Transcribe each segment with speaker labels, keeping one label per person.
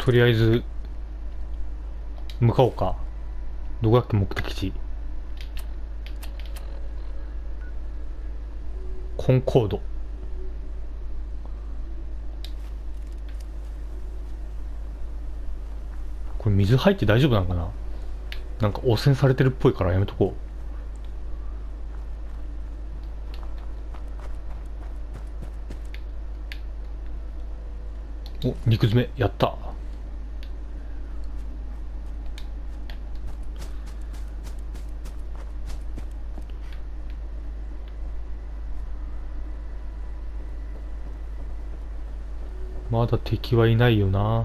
Speaker 1: とりあえず向かおうか。どこだっけ目的地。コンコード。これ水入って大丈夫なのかな。なんか汚染されてるっぽいからやめとこう。お、肉詰めやった。まだ敵はいないよな。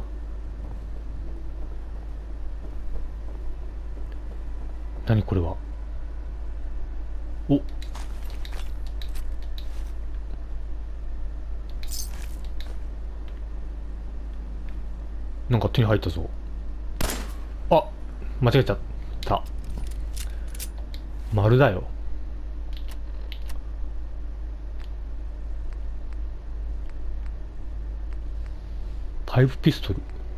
Speaker 1: 何これは。お、なんか手に入ったぞ。あ、間違えちゃった。丸だよ。パイプピストル。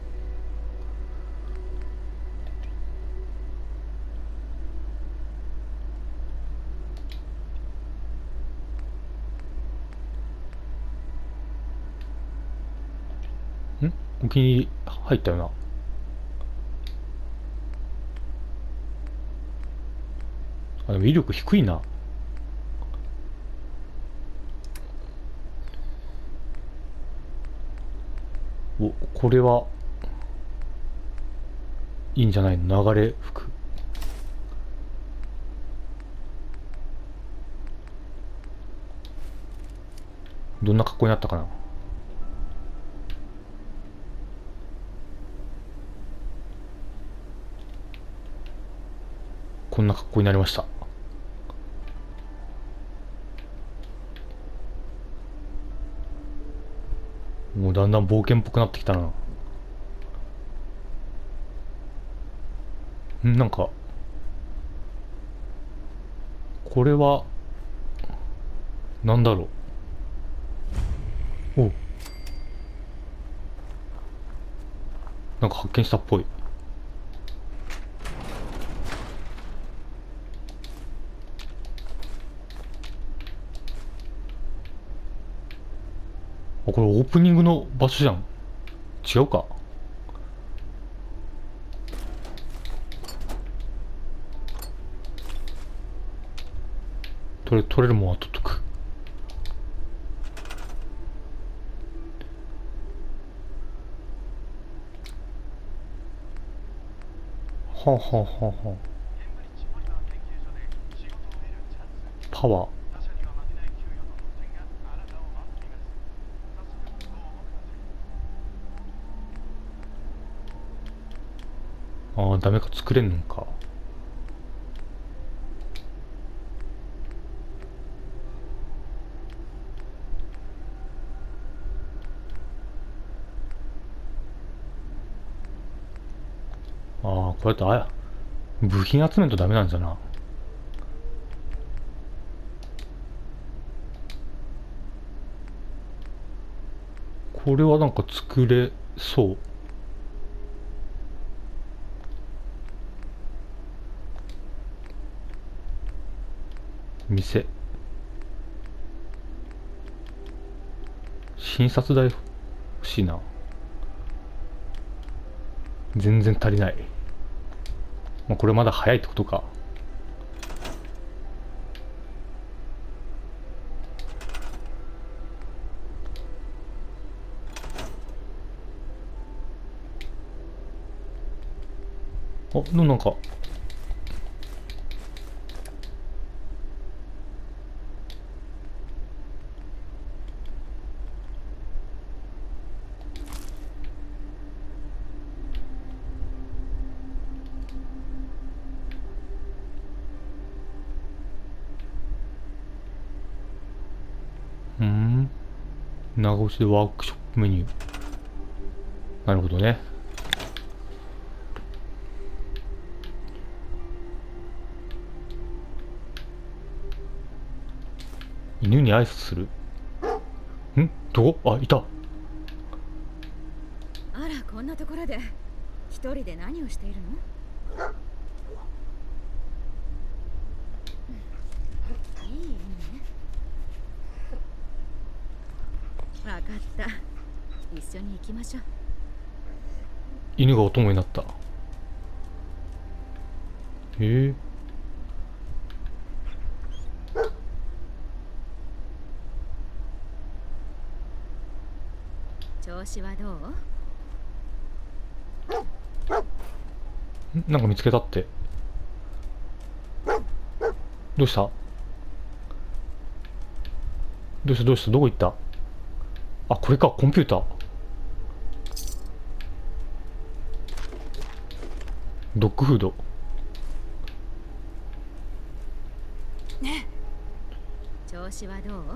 Speaker 1: お気に入り入ったよな。あ、でも威力低いな。お、これはいいんじゃないの。流れ服。どんな格好になったかな。こんな格好になりました。もうだんだん冒険っぽくなってきたな。なんか、これは、なんだろう。お、なんか発見したっぽい。あ、これオープニングの場所じゃん。違うか。取れるもんは取っとく。はあはあはあはあ。パワー。ああ、ダメか。作れんのか。ああ、これだと、部品集めんとダメなんじゃな。これはなんか作れそう。店。診察代欲しいな。全然足りない。まあ、これまだ早いってことか。あ、でもなんか、長押しでワークショップメニュー。なるほどね。犬に挨拶する。どこ？あ、いた。
Speaker 2: あら、 こんなところで一人で何をしているの？いいね。わかった。一緒に行きましょう。
Speaker 1: 犬がお供になった。ええ。
Speaker 2: 調子はどう？
Speaker 1: なんか見つけたって。どうした？どうしたどうした？どこ行った？あ、これか、コンピューター。ドッグフード。
Speaker 2: ねえ、調子はどう？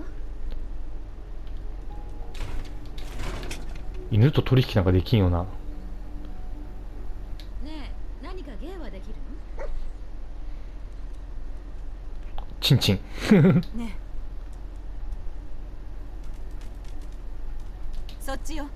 Speaker 1: 犬と取引なんかできんよな。
Speaker 2: ねえ、何か芸はできる
Speaker 1: チンチン。
Speaker 2: の？ねえ、そっちよ。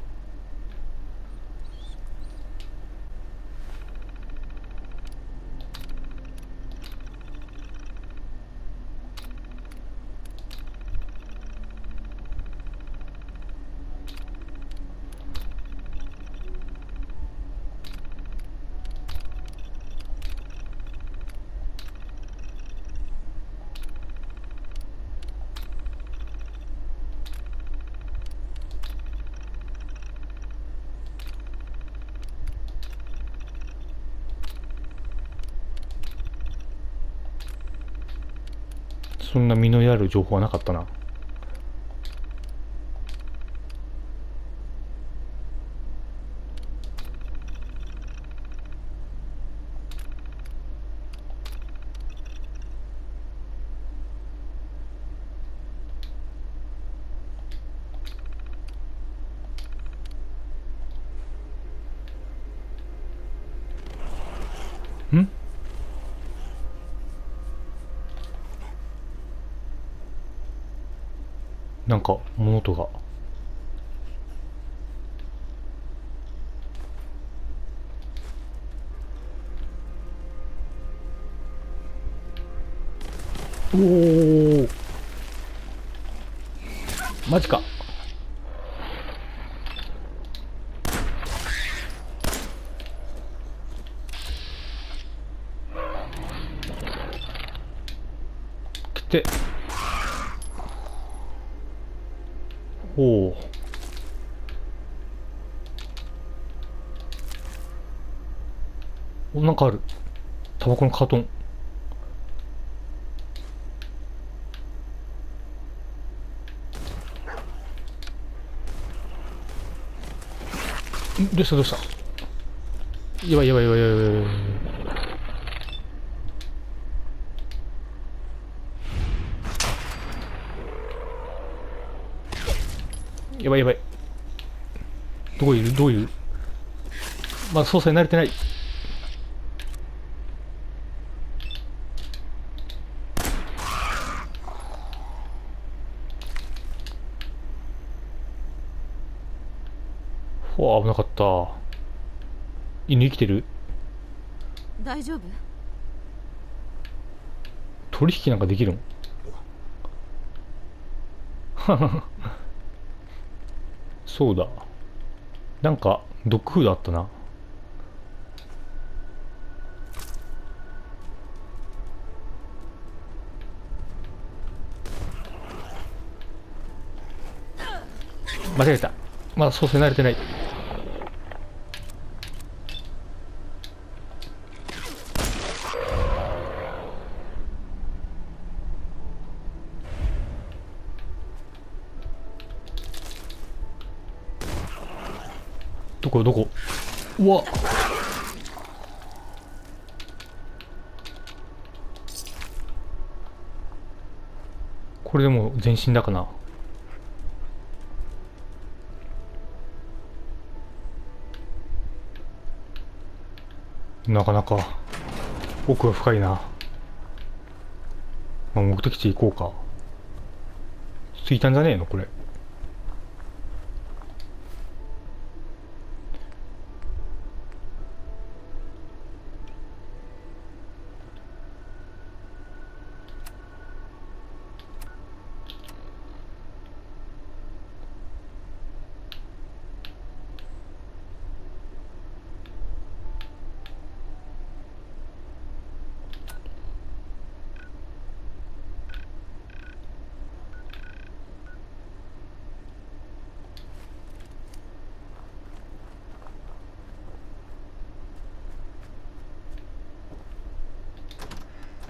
Speaker 1: そんな身のある情報はなかったな。ん？なんか物音が。おお、マジか。来て。おお。お、なんかある。タバコのカートン。どうしたどうした？やばいやばいやばいやばいやばい。やばいやばい。どこいる？どういう？まだ操作に慣れてない。ほわ、危なかった。犬生きてる？
Speaker 2: 大丈夫？
Speaker 1: 取引なんかできるん？そうだ。なんか、ドッグフードあったな。間違えた。まだ操作に慣れてない。どこどこ？うわ、これでもう全身だかな。なかなか奥が深いな。まあ、目的地行こうか。着いたんじゃねえのこれ。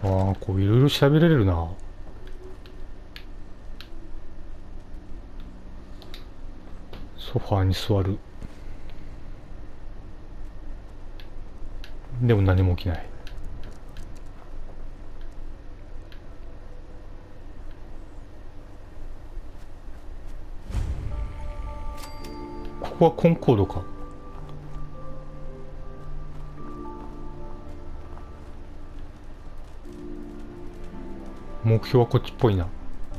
Speaker 1: ああ、こういろいろ調べれるな。ソファーに座る。でも何も起きない。ここはコンコードか。目標はこっちっぽいな。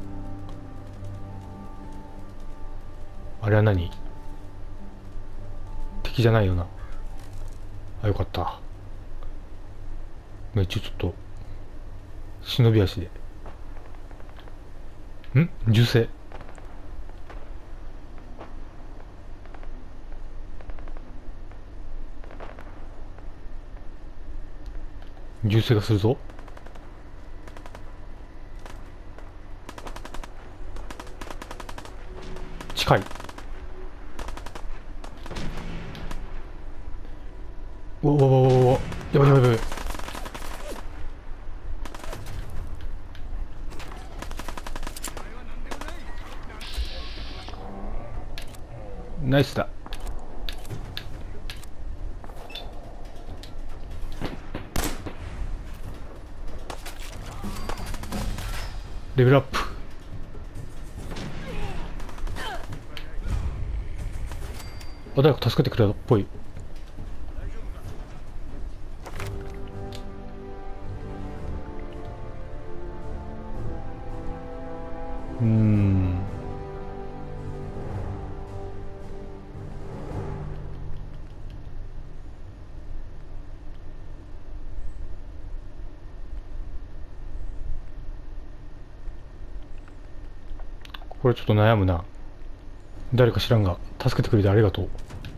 Speaker 1: あれは何？敵じゃないよな。あ、よかった。一応ちょっと忍び足で。銃声。銃声がするぞ。近い。おおおおお、やばいやばいやばい。ナイスだ。レベルアップ。あ、誰か助けてくれたっぽい。これちょっと悩むな。誰か知らんが助けてくれてありがとう。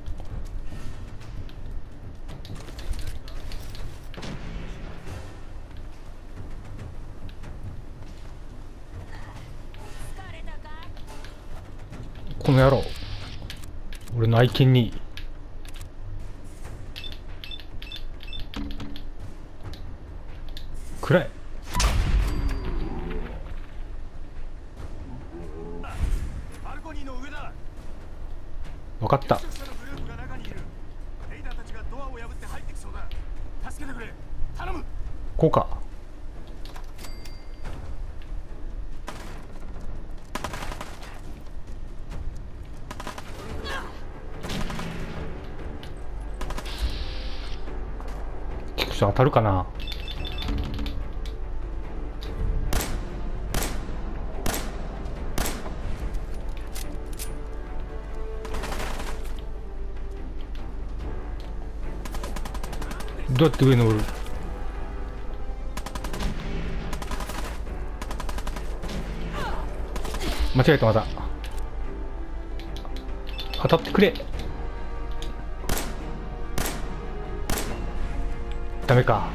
Speaker 1: この野郎、俺の愛犬に。暗い。分かった。こうか。当たるかな。どうやって上に登る？間違えた。また当たってくれ。ダメか。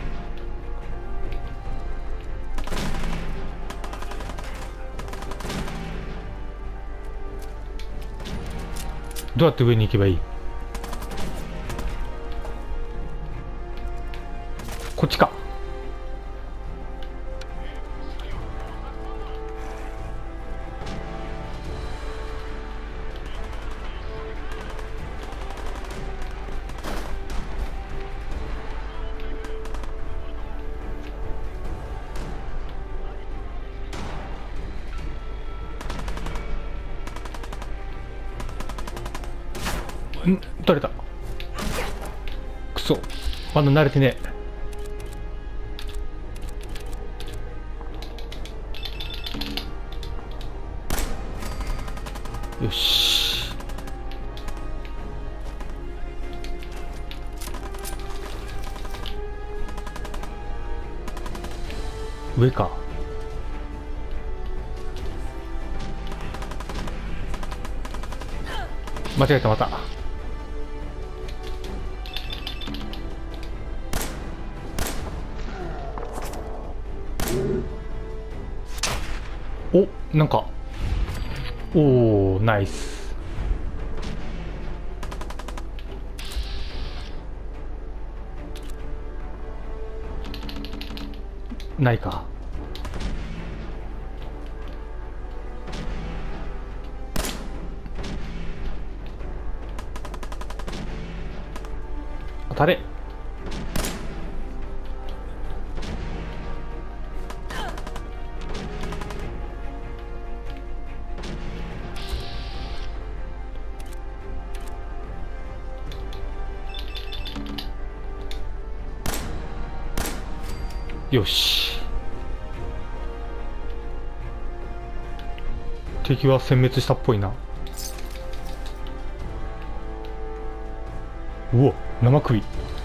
Speaker 1: どうやって上に行けばいい？こっちか。取れた。くそ、まだ慣れてねえ。よし。上か。間違えた。また。お、なんか、おお、ナイス。 ないか。当たれ。よし。敵は殲滅したっぽいな。うお、生首。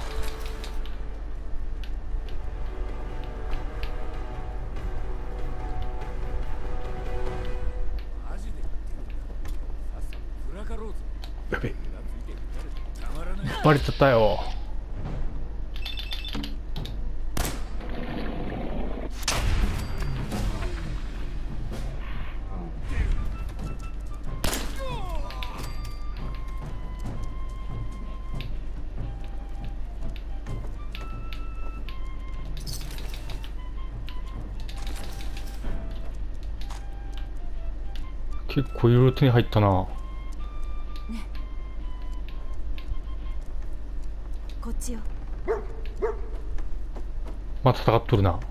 Speaker 1: やべ、バレちゃったよ。結構いろいろ手に入ったな。
Speaker 2: こっちよ。
Speaker 1: まあ戦っとるな。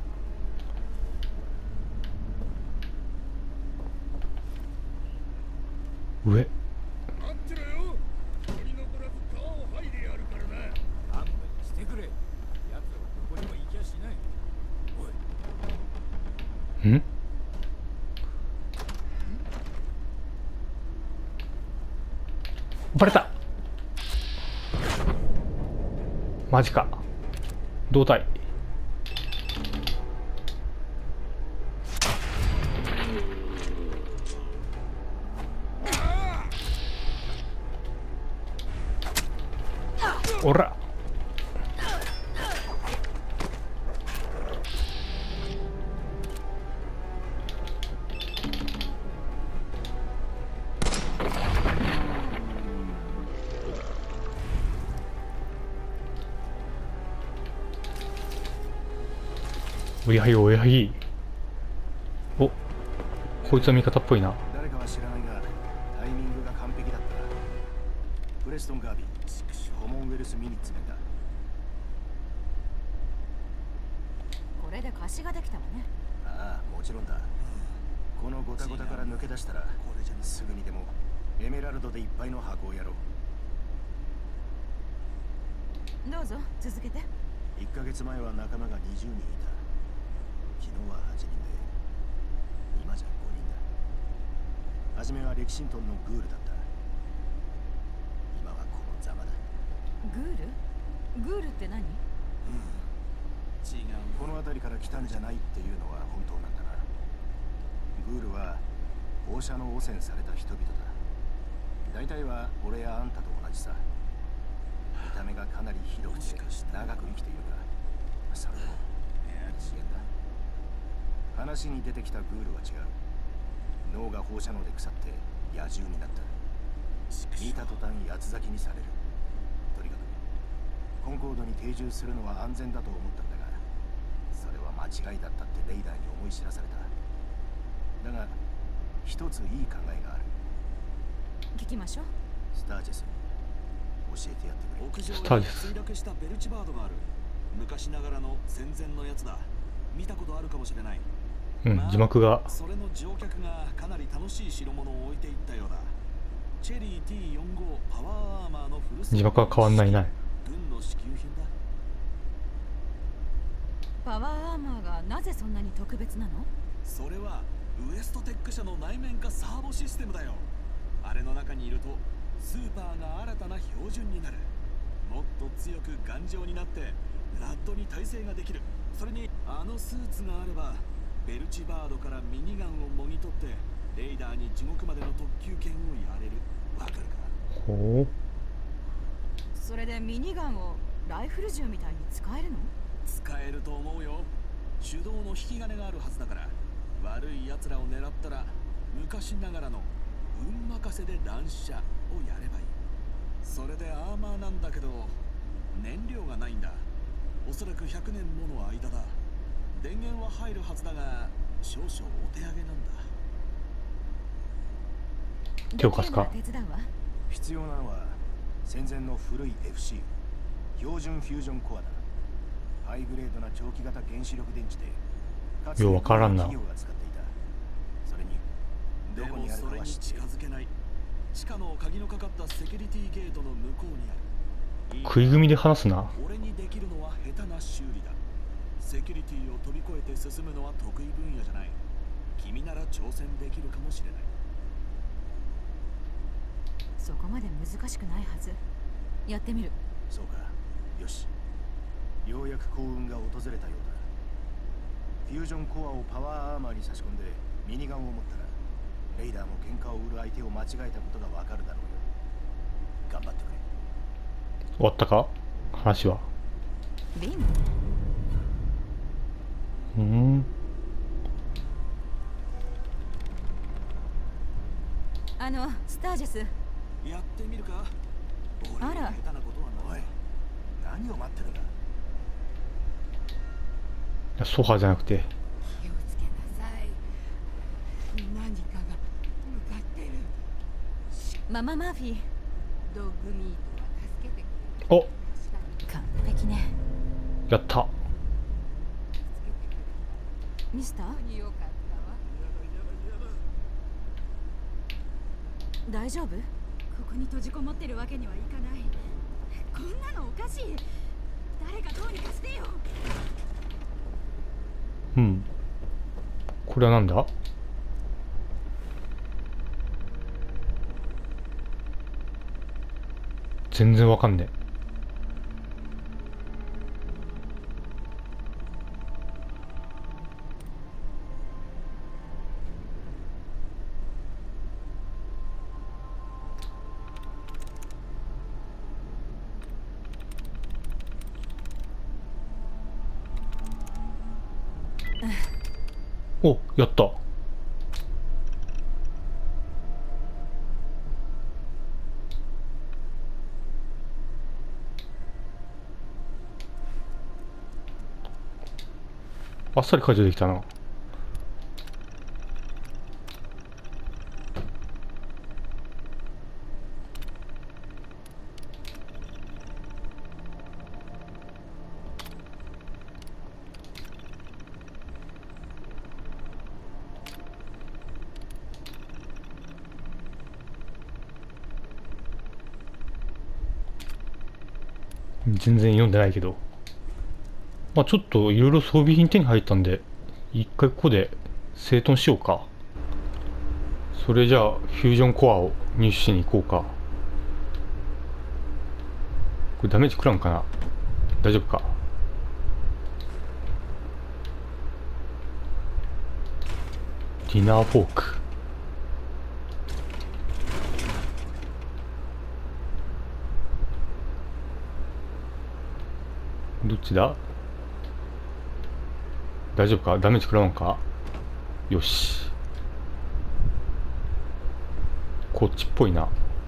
Speaker 1: 上。
Speaker 3: 待ってろよ。取り残らず川を剥いでやるからな。勘弁してくれ。奴らはどこにも行きゃしない。おい。
Speaker 1: ん？バレた。マジか。胴体。おら。おやはぎおやはぎ。お、こいつは味方っぽいな。
Speaker 4: 誰かは知らないがタイミングが完璧だった。プレストン・ガービー、コモンウェルス・ミニッツメンだ。
Speaker 2: これで貸しができたわね。
Speaker 4: ああ、もちろんだ。このゴタゴタから抜け出したらすぐにでもエメラルドでいっぱいの箱をやろう。
Speaker 2: どうぞ続けて。
Speaker 4: 1ヶ月前は仲間が20人いた。昨日は8人で今じゃ5人だ。初めはレキシントンのグールだった。今はこのザマだ。
Speaker 2: グール？グールって何？
Speaker 4: この辺りから来たんじゃないっていうのは本当なんだな。グールは放射能汚染された人々だ。大体は俺やあんたと同じさ。見た目がかなりひどくて長く生きているが、それでも資源だ。話に出てきたグールは違う。脳が放射能で腐って野獣になった。見た途端八つ咲きにされる。とにかくコンコードに定住するのは安全だと思ったんだが、それは間違いだったってレイダーに思い知らされた。だが一ついい考えがある。
Speaker 2: 聞きましょう。
Speaker 4: スタージェスに教えてやってくれ。
Speaker 5: 屋上に墜落したベルチバードがある。昔ながらの戦前のやつだ。見たことあるかもしれない。
Speaker 1: うん、字幕が。
Speaker 5: それの乗客がかなり楽しい代物を置いていったようだ。チェリー T45 パワーアーマーのフルス。
Speaker 1: 字幕は変わんないな。
Speaker 5: 軍の支給品だ。
Speaker 2: パワーアーマーがなぜそんなに特別なの？
Speaker 5: それはウエストテック社の内面化サーボシステムだよ。あれの中にいるとスーパーが新たな標準になる。もっと強く頑丈になってラッドに耐性ができる。それにあのスーツがあればベルチバードからミニガンをもぎ取ってレイダーに地獄までの特急券をやれる。わかるか？
Speaker 1: ほう。
Speaker 2: それでミニガンをライフル銃みたいに使えるの？
Speaker 5: 使えると思うよ。手動の引き金があるはずだから、悪い奴らを狙ったら昔ながらの運任せで乱射をやればいい。それでアーマーなんだけど燃料がないんだ。おそらく100年もの間だ。 電源は入るはずだが少々お手上げなんだ。
Speaker 1: 手を貸すか。
Speaker 2: 手伝うわ。
Speaker 4: 必要なのは戦前の古い FC 標準フュージョンコアだ。ハイグレードな長期型原子力電池でかつて
Speaker 1: ようわからんな。
Speaker 4: 企業が使っていた。それにど
Speaker 5: でも
Speaker 4: こにある
Speaker 5: それに
Speaker 4: かは知っている。
Speaker 5: 近づけない。地下の鍵のかかったセキュリティゲートの向こうにある。
Speaker 1: 食い組みで話すな。
Speaker 5: 俺にできるのは下手な修理だ。セキュリティを飛び越えて進むのは得意分野じゃない。君なら挑戦できるかもしれない。
Speaker 2: そこまで難しくないはず。やってみる。
Speaker 4: そうか。よし。ようやく幸運が訪れたようだ。フュージョンコアをパワーアーマーに差し込んでミニガンを持ったらレイダーも喧嘩を売る相手を間違えたことがわかるだろうよ。頑張ってくれ。
Speaker 1: 終わったか話は。
Speaker 2: ビン。スタージェス。
Speaker 5: やってみるか。俺に
Speaker 2: あら
Speaker 5: 下手なことは
Speaker 4: おい
Speaker 5: ない。、
Speaker 4: 何を待ってるんだ。
Speaker 1: ソファーじゃなくて。
Speaker 6: 気をつけなさい。何かが向かってる。
Speaker 2: マママーフィー。
Speaker 6: ドッグミートは助けてくれる。
Speaker 1: お、
Speaker 2: 完璧ね。
Speaker 1: やった。
Speaker 2: ミスター。
Speaker 6: 本当によかったわ。
Speaker 2: 大丈夫？
Speaker 7: ここに閉じこもってるわけにはいかない。こんなのおかしい。誰かどうにかしてよ。
Speaker 1: うん。これはなんだ？全然わかんねえ。お、やった。あっさり解除できたな。全然読んでないけど、まあちょっといろいろ装備品手に入ったんで、一回ここで整頓しようか。それじゃあフュージョンコアを入手しに行こうか。これダメージ食らうんかな。大丈夫か。ディナーフォーク。どっちだ？大丈夫か？ダメージ食らわんか？よし。こっちっぽいな。ん？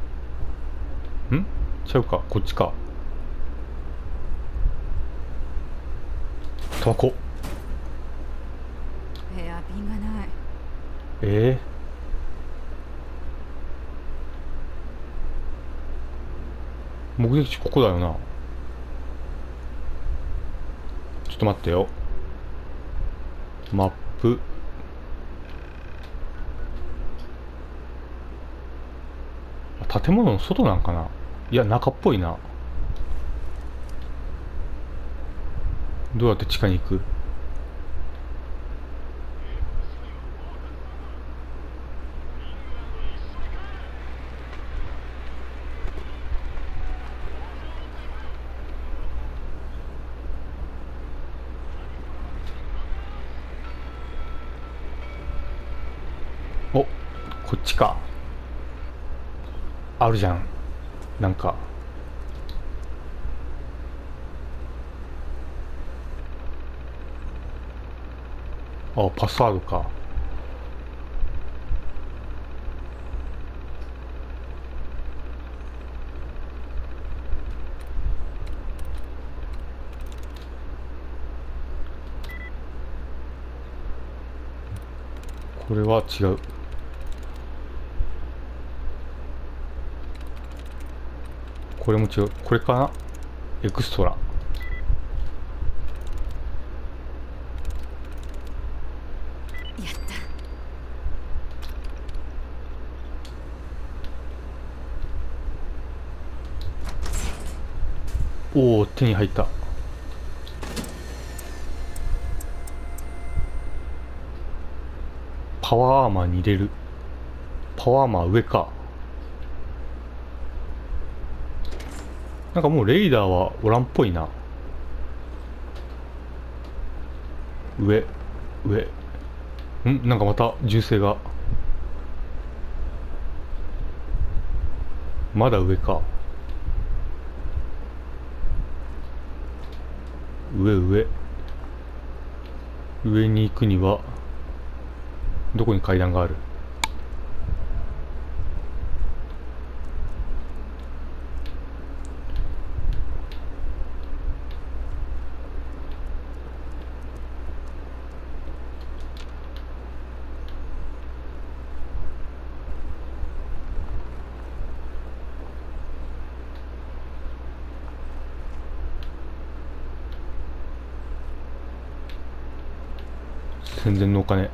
Speaker 1: ちゃうか、こっちか。タバコ。
Speaker 2: ヘアピンがない。
Speaker 1: 目的地ここだよな。ちょっと待ってよ。マップ。建物の外なんかな。いや、中っぽいな。どうやって地下に行く？お、こっちか。あるじゃん。なんか。あ、パスワードか。 これは違う。これも違う。これかな。エクストラ。
Speaker 2: やった。
Speaker 1: おお、手に入った。パワーアーマーに入れる。パワーアーマー上か。なんかもうレイダーはおらんっぽいな。上なんかまた銃声が。まだ上か。上に行くにはどこに階段がある。戦前のお金。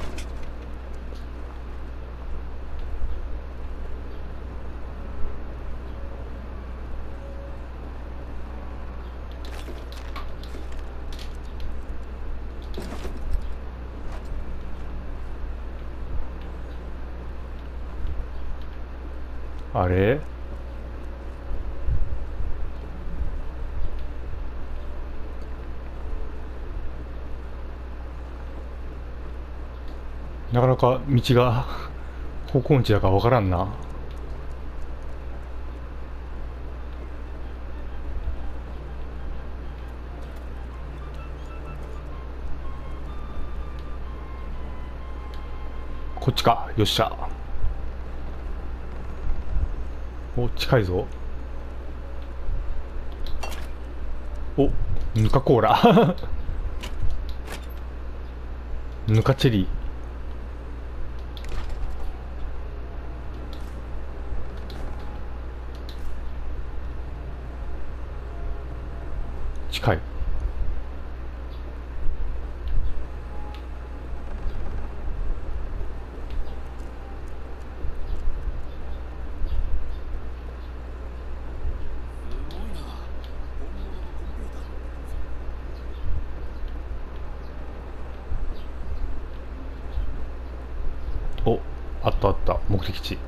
Speaker 1: あれ、なかなか道が方向音痴だからわからんな。こっちか。よっしゃ。お、近いぞ。お、ヌカコーラヌカチェリー。近い。お、あったあった。目的地。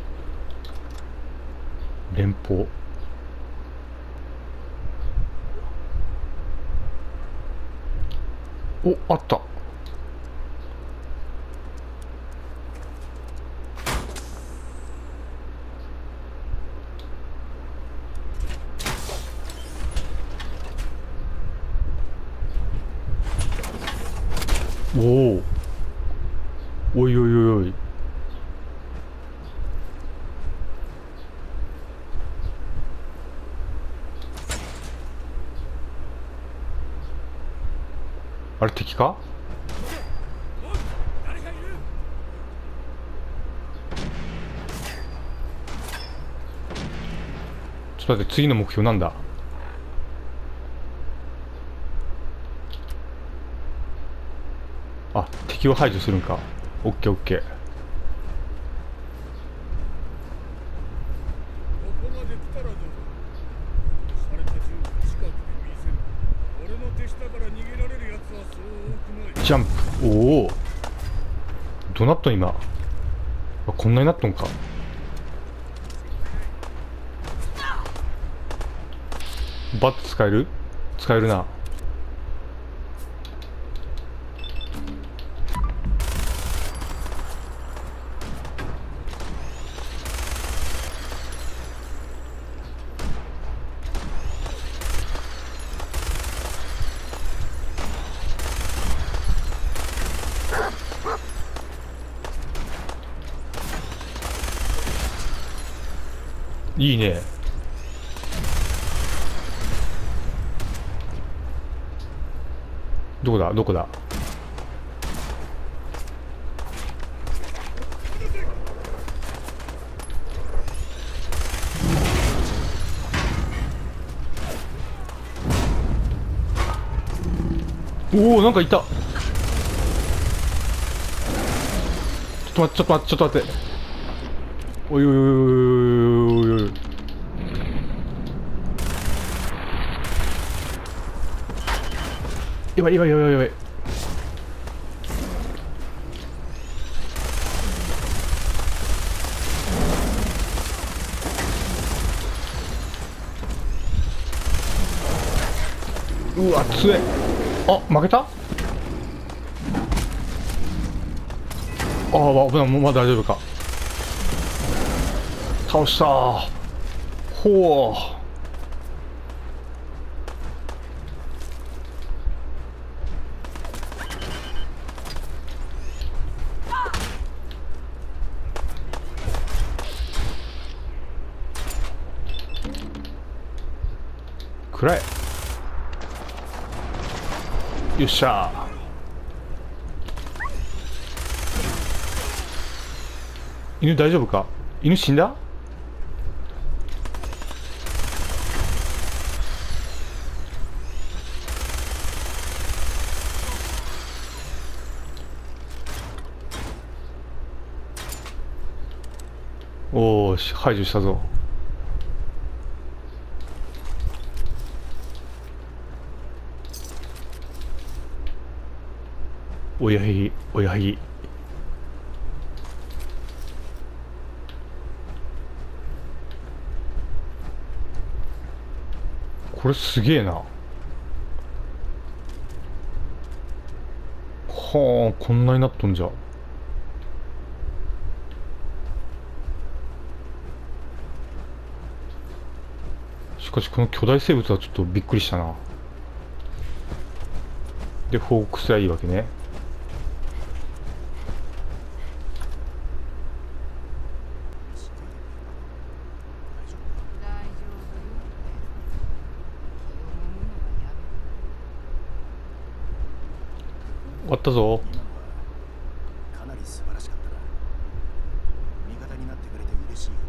Speaker 1: 連邦。お、あった。おお。おいおいおいおい。あれ敵か。
Speaker 3: 誰かいる。
Speaker 1: ちょっと待って、次の目標なんだ。あ、敵を排除するんか。オッケーオッケー。
Speaker 3: ここまで来たらどうだ。された銃を近くで見せる。俺の手下から逃げられるやつはそう多くない。
Speaker 1: ジャンプ。おお。どうなっとん今。あ、こんなになっとんか。バット使える？使えるな。いいね。どこだどこだ。 おお、なんかいた。ちょっと待って。おいおいおいおいおいおいおい。やばい。うわ、強え。あ、負けた。ああ、危ない。もうまだ大丈夫か。倒したー。ほう。暗い。よっしゃー。犬大丈夫か。犬死んだ。おーし、排除したぞ。おやはぎ。これすげえな。はあ、こんなになっとんじゃ。しかしこの巨大生物はちょっとびっくりしたな。で報告すりゃいいわけね。終わったぞ。
Speaker 4: 今のはかなり素晴らしかったな。味方になってくれて嬉しいよ。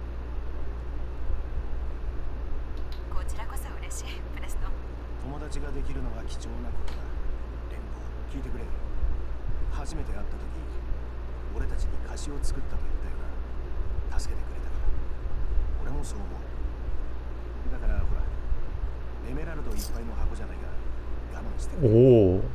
Speaker 2: こちらこそ嬉しい、プレストン。
Speaker 4: 友達ができるのは貴重なことだ。連邦、聞いてくれ。初めて会った時、俺たちに菓子を作ったと言ったよな。助けてくれたから。俺もそう思う。だからほら、エメラルドいっぱいの箱じゃないが、我慢してくれ。
Speaker 1: おお。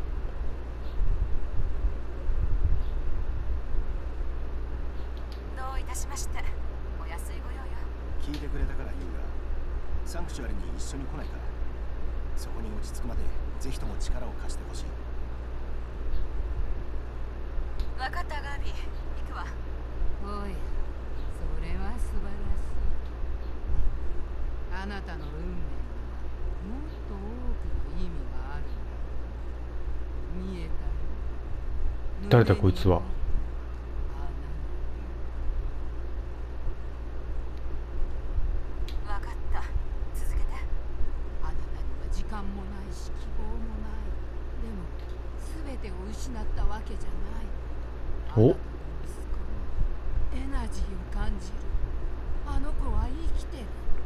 Speaker 2: どういたしまして。お安いご用よ。
Speaker 4: 聞いてくれたから言うが、サンクチュアリに一緒に来ないか。そこに落ち着くまでぜひとも力を貸してほしい。
Speaker 2: 分かった、ガービー。行くわ。
Speaker 6: おい、それは素晴らしい。あなたの運命にはもっと多くの意味があるんだ。見えたよ。
Speaker 1: 誰だこいつは。
Speaker 2: 分かった。続けて。
Speaker 6: あなたには時間もないし希望もない。でも全てを失ったわけじゃない。
Speaker 1: お。
Speaker 6: あなたの息子にエナジーを感じる。あの子は生きてる。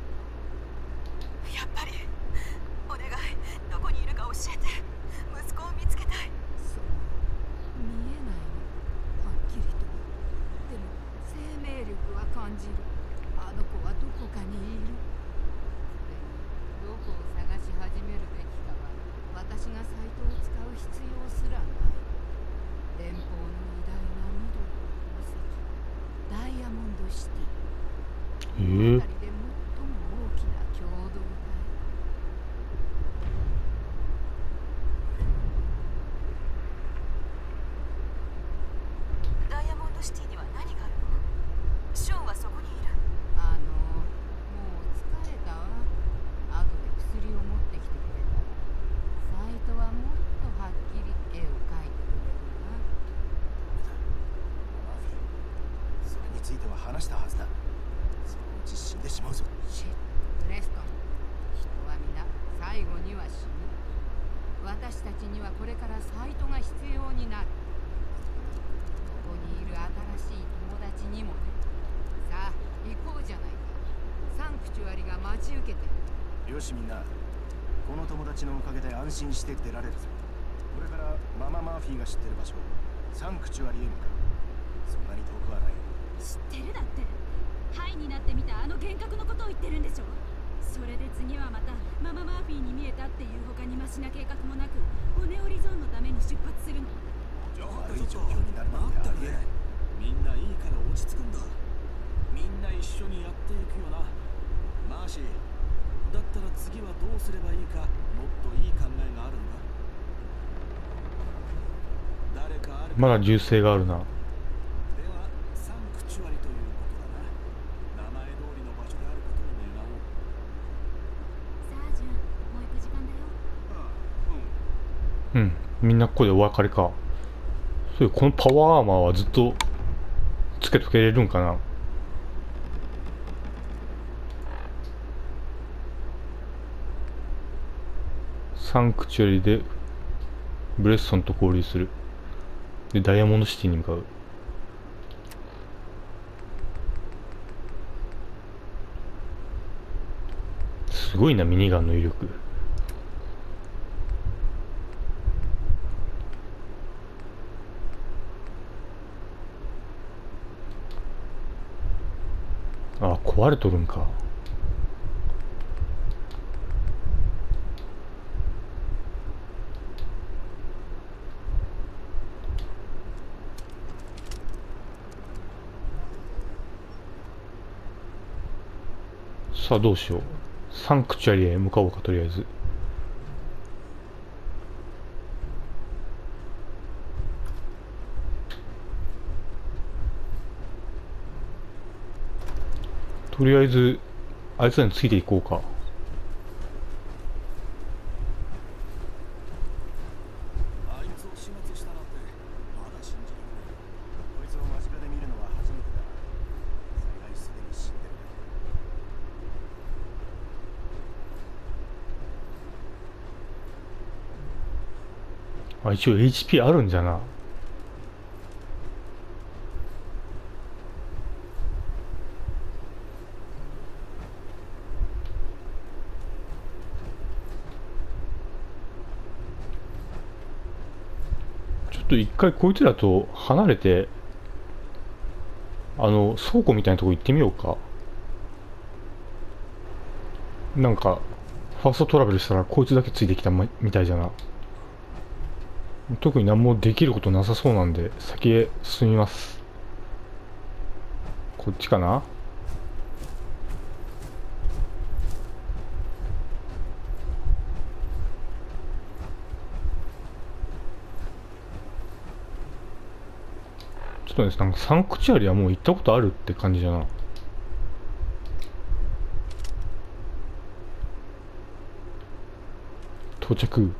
Speaker 2: やっぱりお願い、どこにいるか教えて。息子を見つけたい。
Speaker 6: そう見えないの、はっきりと。でも生命力は感じる。あの子はどこかにいる。でもどこを探し始めるべきかは私がサイトを使う必要すらない。連邦の偉大な緑の宝石、ダイヤモンドシティ。この辺りで最も大きな共同体。
Speaker 2: ダイヤモンドシティには何があるの？ショーンはそこにいる。
Speaker 6: もう疲れたわ。後で薬を持ってきてくれたら、サイトはもっとはっきり絵を描いてくれるわ。
Speaker 4: マーフィー、それについては話したはずだ。そのうち死んでしまうぞ。
Speaker 6: シェッ、プレストン。人は皆最後には死ぬ。私たちにはこれからサイトが必要になる。ここにいる新しい友達にもね。さあ行こうじゃないか。サンクチュアリが待ち受けてる。
Speaker 4: よしみんな、ここの友達のおかげで安心して出られるぜ。これからママ・マーフィーが知ってる場所、サンクチュアリへ向かう。そんなに遠くはない。
Speaker 7: 知ってるだって。ハイになってみたあの幻覚のことを言ってるんでしょ。それで次はまたママ・マーフィーに見えたっていう他にマシな計画もなくオネオリゾーンのために出発するの。
Speaker 4: 悪い状況になるなんてありえない。
Speaker 5: みんないいから落ち着くんだ。みんな一緒にやっていくよな。マーシー、だったら次はどうすればいいか、もっといい考えがあるんだ。誰かあるか。
Speaker 1: まだ銃声があるな。
Speaker 5: ではサンクチュアリということだな。名前通りの場所であることを願おう。
Speaker 7: さあジュン、もう行く時間だよ。
Speaker 1: うん、みんなここでお別れか。そういうこのパワーアーマーはずっとつけとけれるんかな。サンクチュアリでブレッソンと交流する。でダイヤモンドシティに向かう。すごいな、ミニガンの威力。あ、壊れとるんか。さあどうしよう。サンクチュアリへ向かおうか、とりあえず。とりあえずあいつらについていこうか。
Speaker 5: あいつを始末したなんてまだ信じられない。
Speaker 4: こいつを間近で見るのは初めてだ。幸いすでに死んでる。
Speaker 1: あ、一応 HP あるんじゃな。ちょっと一回こいつらと離れて、倉庫みたいなとこ行ってみようか。なんかファーストトラベルしたらこいつだけついてきたみたいじゃな。特に何もできることなさそうなんで先へ進みます。こっちかな。ちょっとね、なんかサンクチュアリはもう行ったことあるって感じだな。到着。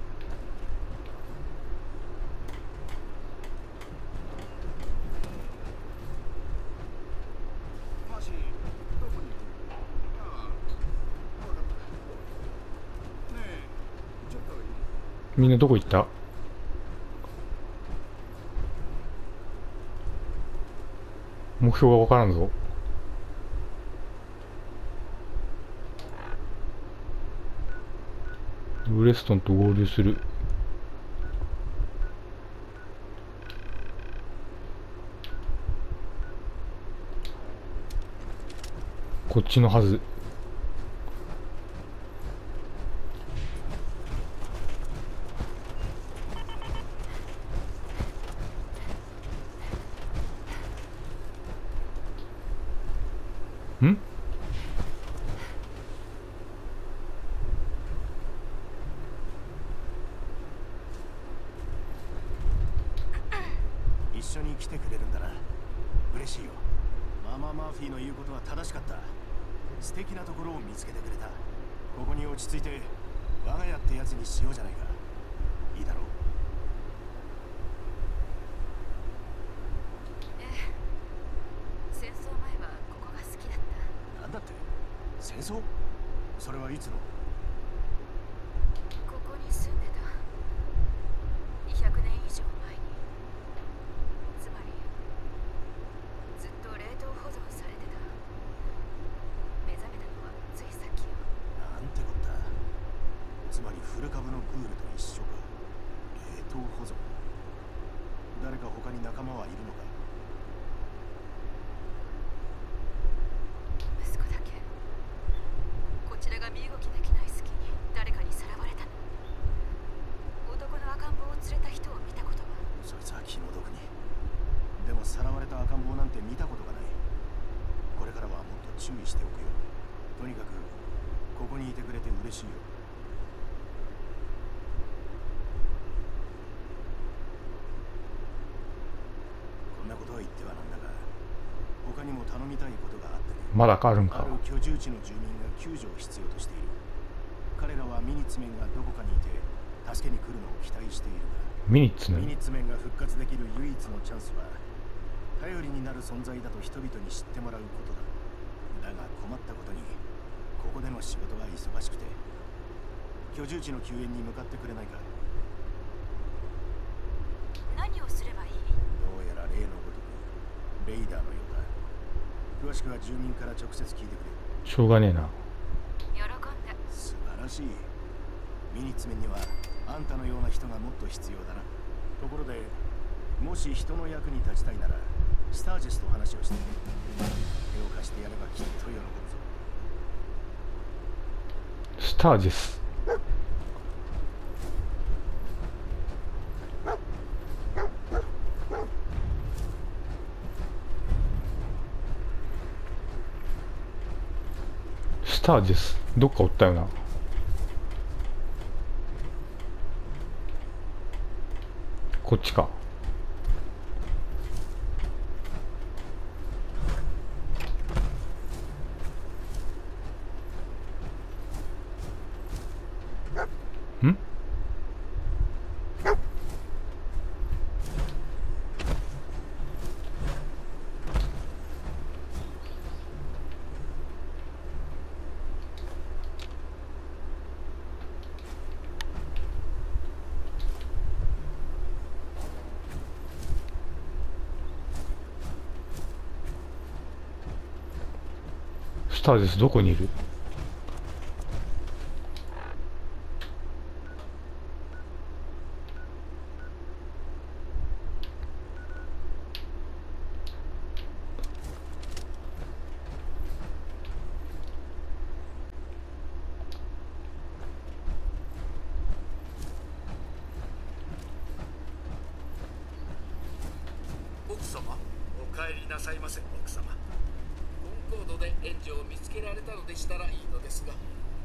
Speaker 3: マーシー、どこにいる？ああ、分かった。ねえ、ちょっといい？
Speaker 1: みんなどこ行った？目標がわからんぞ。ウレストンと合流する。こっちのはず。ん？
Speaker 4: 一緒に来てくれるんだな。嬉しいよ。ママ・マーフィーの言うことは正しかった。素敵なところを見つけてくれた。ここに落ち着いて我が家ってやつにしようじゃないか。いいだろう。
Speaker 2: 戦争前はここが好きだった。
Speaker 4: なんだって？戦争？それはいつの？
Speaker 2: ここに住んでた。200年以上前に。つまりずっと冷凍保存されてた。目覚めたのはついさっきよ。
Speaker 4: なんてこった。つまり古株のグールと一緒か。冷凍保存。誰か他に仲間はいるのか。
Speaker 2: 息子だけこちらが身動きできない隙に誰かにさらわれたの。男の赤ん坊を連れた人を見たことは。
Speaker 4: そいつは気の毒に。でもさらわれた赤ん坊なんて見たことがない。これからはもっと注意しておくよ。とにかくここにいてくれて嬉しいよ。こんなことは言ってはなんだが、他にも頼みたいことがあってね。
Speaker 1: まだあるんか。
Speaker 4: ある居住地の住民が救助を必要としている。彼らはミニッツメンがどこかにいて助けに来るのを期待しているが、
Speaker 1: ミニッツメン。
Speaker 4: ミニッツメンが復活できる唯一のチャンスは頼りになる存在だと人々に知ってもらうことだ。だが困ったことにここでの仕事が忙しくて、居住地の救援に向かってくれないか。
Speaker 2: 何をすればいい？
Speaker 4: どうやら例のごとくレイダーのようだ。詳しくは住民から直接聞いてくれ。
Speaker 1: しょうがねえな。
Speaker 2: 喜んで。
Speaker 4: 素晴らしい。ミニッツメンにはあんたのような人がもっと必要だな。ところで、もし人の役に立ちたいならスタージェスと話をして手を貸してやればきっと喜ぶぞ。
Speaker 1: スタージェス。スタージェスどっかおったよな。こっちか。ん？スタージェスどこにいる？
Speaker 3: 奥様、お帰りなさいませ。奥様、コンコードで援助を見つけられたのでしたらいいのですが。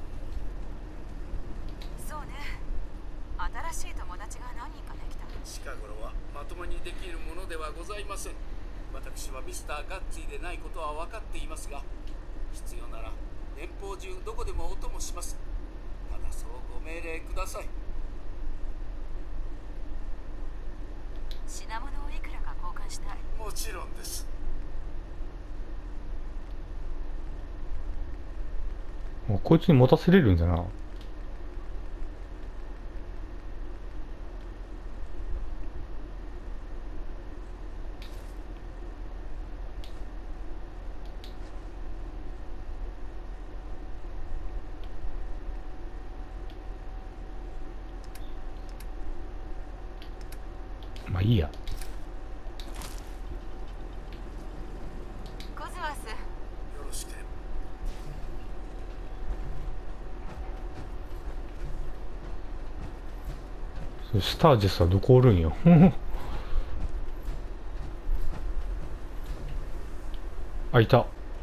Speaker 2: そうね。新しい友達が何人かできた。
Speaker 3: 近頃はまともにできるものではございません。私はミスターガッツィでないことは分かっていますが、必要なら連邦中どこでもお供します。ただそうご命令ください。
Speaker 2: 品物をいくらか交換したい。
Speaker 3: もちろんです。
Speaker 1: もうこいつに持たせれるんだな。まあいいや。
Speaker 2: コズワス。
Speaker 3: よろしく。
Speaker 1: スタージェスはどこおるんよ。あ、いた。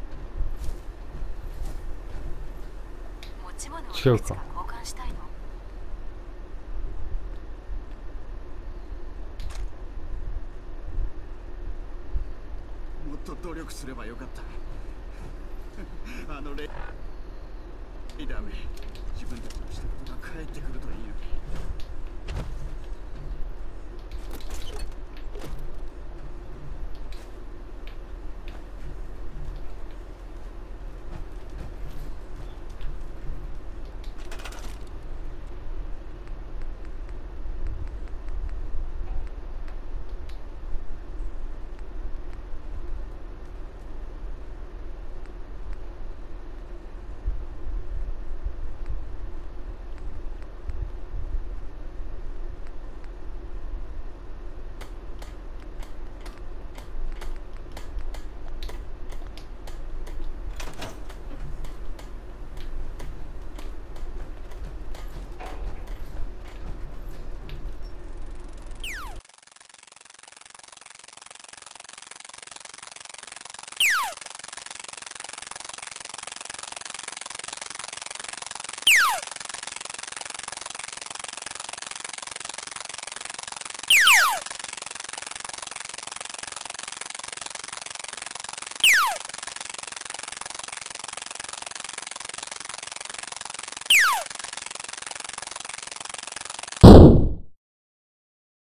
Speaker 2: 持ち物を
Speaker 1: 違うか。
Speaker 2: 交換したいの。
Speaker 5: もっと努力すればよかった。あのレイダーめ、自分たちのしたことが返ってくるといいのに。